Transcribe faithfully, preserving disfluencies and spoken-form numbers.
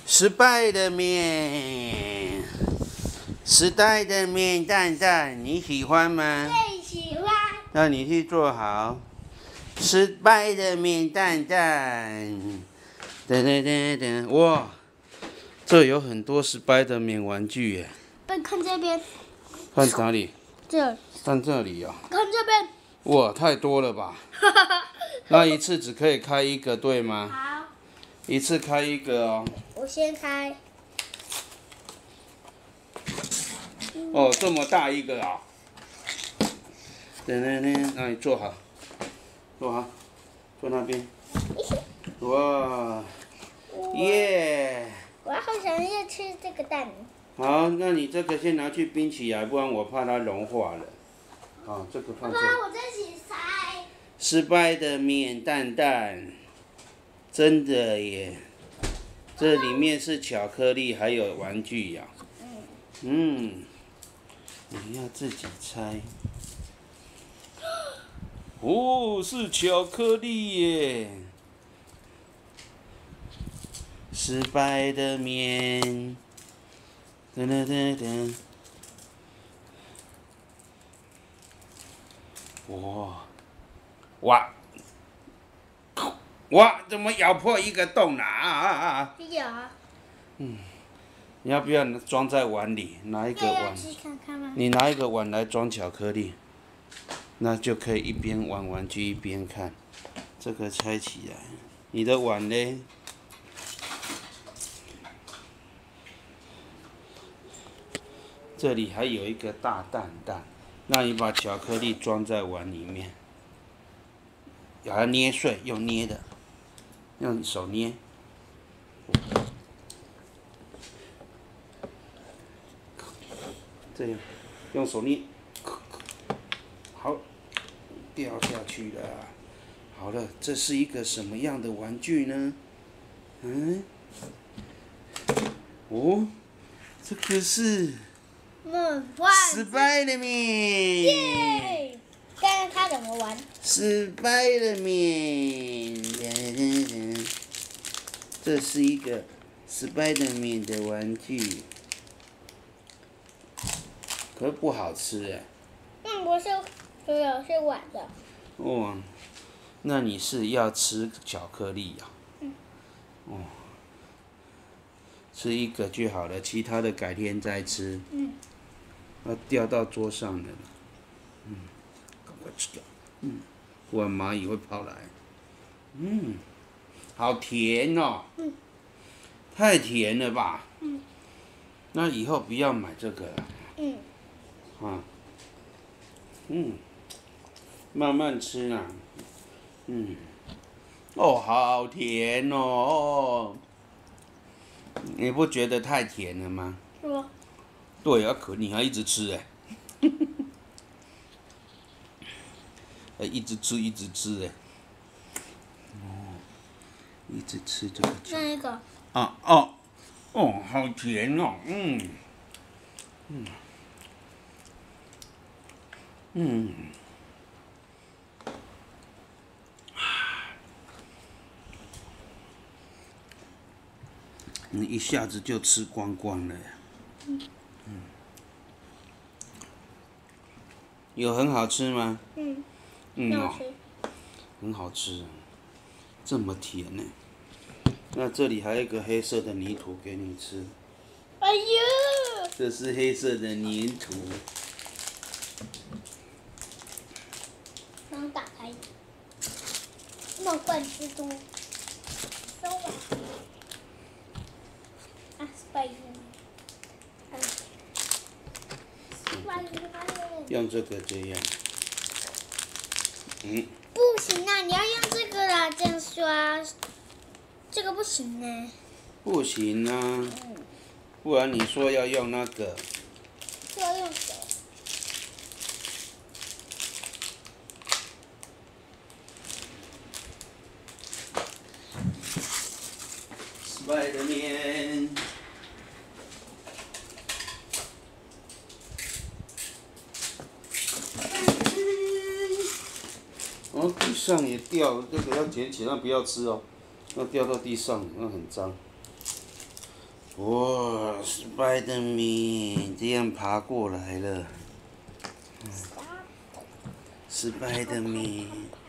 失败的面，时代的面蛋蛋，你喜欢吗？ 最喜欢。 那你去做好。失败的面蛋蛋，噔噔噔噔，哇，这有很多失败的面玩具耶。 看看这边。 看哪里？ 这。 看这里哦。 看这边。 哇，太多了吧？那一次只可以开一个，对吗？ 好。 一次开一个哦。 我先开。 哦，这么大一个啊！等等等，那你坐好，坐好，坐那边。哇，耶！ 我好想要吃这个蛋。 好，那你这个先拿去冰起来，不然我怕它融化了。好，这个放这里。 爸爸，我在洗菜。 失败的面蛋蛋，真的耶！这里面是巧克力，还有玩具呀、啊。嗯。你要自己猜。哦，是巧克力耶！失败的面，噔噔噔噔。哇！哇！哇！怎么咬破一个洞了啊啊啊！ 有啊。 嗯。你要不要装在碗里？拿一个碗。 看看吗？ 你拿一个碗来装巧克力，那就可以一边玩玩具一边看。这个拆起来，你的碗呢？这里还有一个大蛋蛋，那你把巧克力装在碗里面，把它捏碎，用捏的，用手捏。这样，用手捏，好，掉下去了。好了，这是一个什么样的玩具呢？嗯，哦，这个是失败的面。 耶！看看他怎么玩。 失败的面，这是一个失败的面的玩具。可是不好吃哎。 嗯，不是，没有是碗的。 哦，那你是要吃巧克力呀、啊？ 嗯。 哦，吃一个就好了，其他的改天再吃。 嗯。 要掉到桌上了。嗯，赶快吃掉。嗯，不然蚂蚁会跑来。嗯，好甜哦。 嗯。 太甜了吧？ 嗯。 那以后不要买这个了。 嗯。 啊，嗯，慢慢吃啊，嗯，哦，好甜哦，你不觉得太甜了吗？ 是吗？ 对啊，可你还一直吃哎，哎，一直吃一直吃哎，哦，一直吃这个。 那一个。 啊哦，哦，好甜哦，嗯，嗯。嗯，你一下子就吃光光了呀。嗯。有很好吃吗？ 嗯。 嗯哦， 吃很好吃，这么甜呢。那这里还有一个黑色的泥土给你吃。 哎呦！ 这是黑色的泥土。 能打开。梦幻之都。收吧。啊，失败了。啊。失败了。 用这个这样。嗯。 不行啊！你要用这个啦，这样刷。这个不行呢。 不行啊。嗯。不然你说要用那个。 就要用手。 失败的面。哦，地上也掉，这个要捡起来，不要吃哦，要掉到地上，那很脏。 哇 ，Spiderman 这样爬过来了。Spiderman。